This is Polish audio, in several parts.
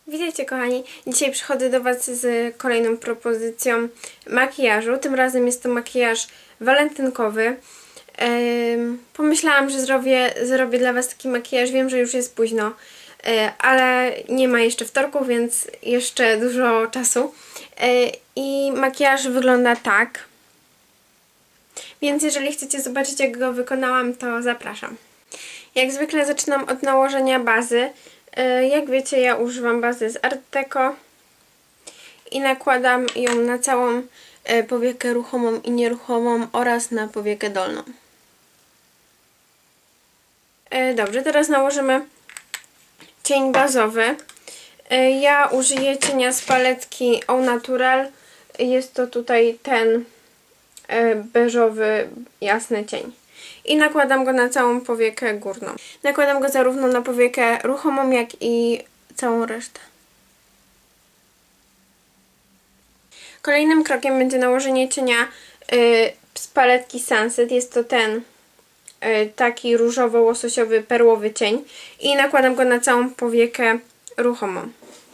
Witajcie kochani, dzisiaj przychodzę do Was z kolejną propozycją makijażu. Tym razem jest to makijaż walentynkowy. Pomyślałam, że zrobię dla Was taki makijaż. Wiem, że już jest późno, ale nie ma jeszcze wtorku, więc jeszcze dużo czasu. I makijaż wygląda tak. Więc jeżeli chcecie zobaczyć, jak go wykonałam, to zapraszam. Jak zwykle zaczynam od nałożenia bazy. Jak wiecie, ja używam bazy z Art Deco i nakładam ją na całą powiekę ruchomą i nieruchomą oraz na powiekę dolną. Dobrze, teraz nałożymy cień bazowy. Ja użyję cienia z paletki Au Natural. Jest to tutaj ten beżowy, jasny cień. I nakładam go na całą powiekę górną. Nakładam go zarówno na powiekę ruchomą, jak i całą resztę. Kolejnym krokiem będzie nałożenie cienia z paletki Sunset. Jest to ten taki różowo-łososiowy, perłowy cień. I nakładam go na całą powiekę ruchomą.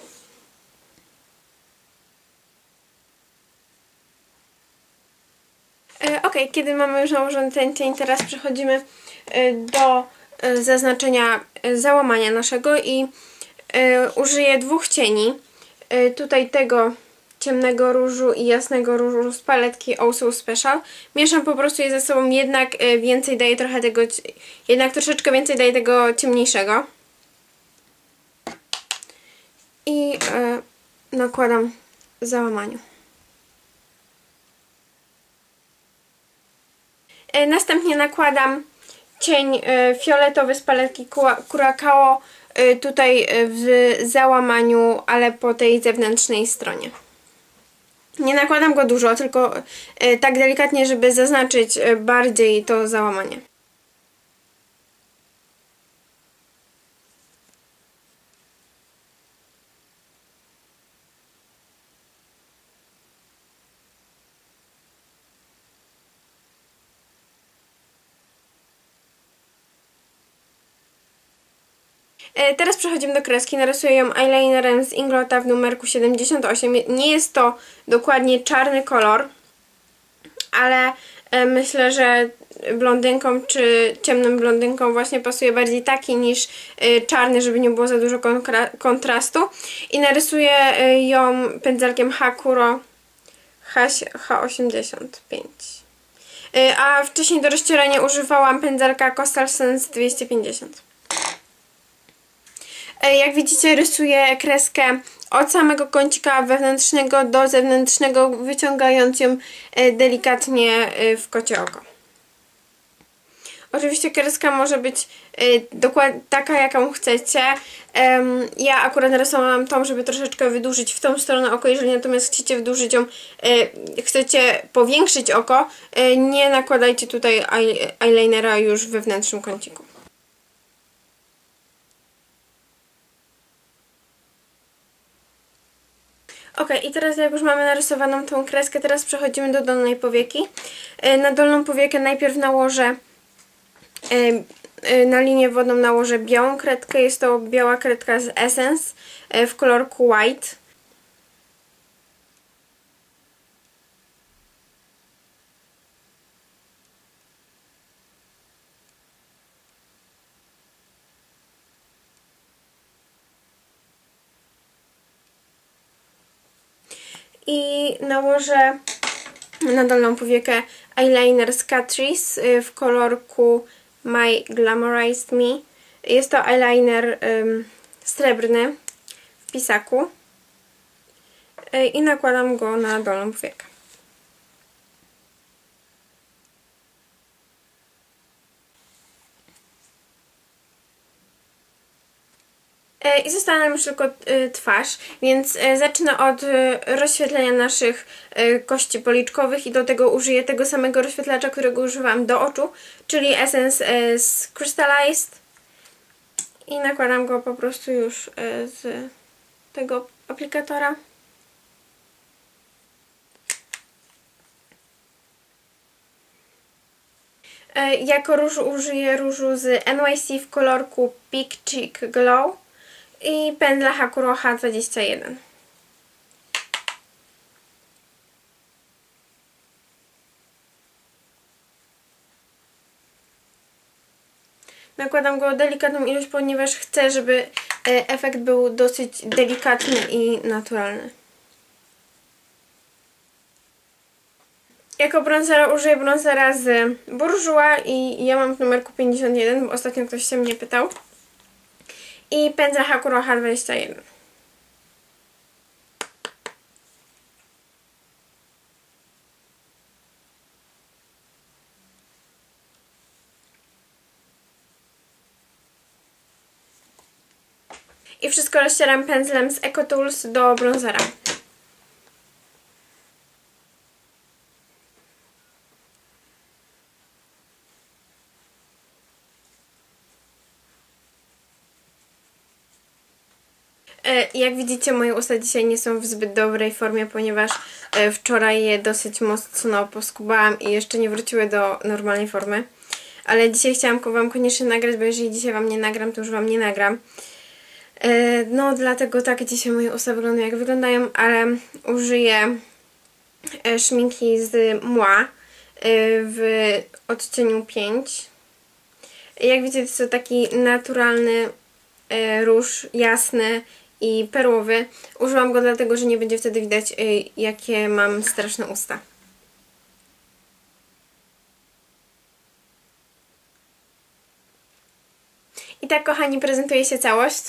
Ok, kiedy mamy już nałożony ten cień, teraz przechodzimy do zaznaczenia załamania naszego i użyję dwóch cieni. Tutaj tego ciemnego różu i jasnego różu z paletki Also Special. Mieszam po prostu je ze sobą, jednak więcej daję trochę tego, jednak troszeczkę więcej daję tego ciemniejszego. I nakładam w załamaniu. Następnie nakładam cień fioletowy z paletki Curacao tutaj w załamaniu, ale po tej zewnętrznej stronie. Nie nakładam go dużo, tylko tak delikatnie, żeby zaznaczyć bardziej to załamanie. Teraz przechodzimy do kreski. Narysuję ją eyelinerem z Inglota w numerku 78. Nie jest to dokładnie czarny kolor, ale myślę, że blondynkom czy ciemnym blondynkom właśnie pasuje bardziej taki niż czarny, żeby nie było za dużo kontrastu. I narysuję ją pędzelkiem Hakuro H85. A wcześniej do rozcierania używałam pędzelka Coastal Sense 250. Jak widzicie, rysuję kreskę od samego kącika wewnętrznego do zewnętrznego, wyciągając ją delikatnie w kocie oko. Oczywiście kreska może być dokładnie taka, jaką chcecie. Ja akurat narysowałam tą, żeby troszeczkę wydłużyć w tą stronę oko. Jeżeli natomiast chcecie wydłużyć ją, chcecie powiększyć oko, nie nakładajcie tutaj eyelinera już w wewnętrznym kąciku. Ok, i teraz jak już mamy narysowaną tą kreskę, teraz przechodzimy do dolnej powieki. Na dolną powiekę najpierw nałożę, na linię wodną nałożę białą kredkę. Jest to biała kredka z Essence w kolorku White. I nałożę na dolną powiekę eyeliner z Catrice w kolorku My Glamorized Me. Jest to eyeliner srebrny w pisaku i nakładam go na dolną powiekę. I została nam już tylko twarz, więc zacznę od rozświetlenia naszych kości policzkowych i do tego użyję tego samego rozświetlacza, którego używam do oczu, czyli Essence z Crystallized i nakładam go po prostu już z tego aplikatora. Jako różu użyję różu z NYC w kolorku Peak Cheek Glow. i pędzla Hakuro H21. Nakładam go delikatną ilość, ponieważ chcę, żeby efekt był dosyć delikatny i naturalny. Jako bronzera użyję bronzera z Bourjois i ja mam w numerku 51, bo ostatnio ktoś się mnie pytał. I pędzel Hakuro H21. I wszystko rozcieram pędzlem z EcoTools do bronzera. Jak widzicie, moje usta dzisiaj nie są w zbyt dobrej formie, ponieważ wczoraj je dosyć mocno poskubałam i jeszcze nie wróciły do normalnej formy. Ale dzisiaj chciałam wam koniecznie nagrać, bo jeżeli dzisiaj wam nie nagram, to już wam nie nagram. No dlatego tak dzisiaj moje usta wyglądają jak wyglądają, ale użyję szminki z Moi w odcieniu 5. Jak widzicie, to jest taki naturalny róż, jasny i perłowy. Użyłam go dlatego, że nie będzie wtedy widać, jakie mam straszne usta. I tak, kochani, prezentuje się całość.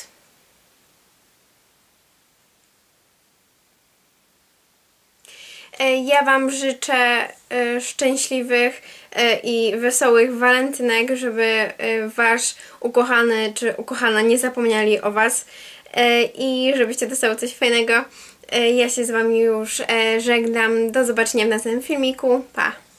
Ja wam życzę szczęśliwych i wesołych walentynek, żeby wasz ukochany czy ukochana nie zapomnieli o was i żebyście dostały coś fajnego. Ja się z wami już żegnam. Do zobaczenia w następnym filmiku. Pa!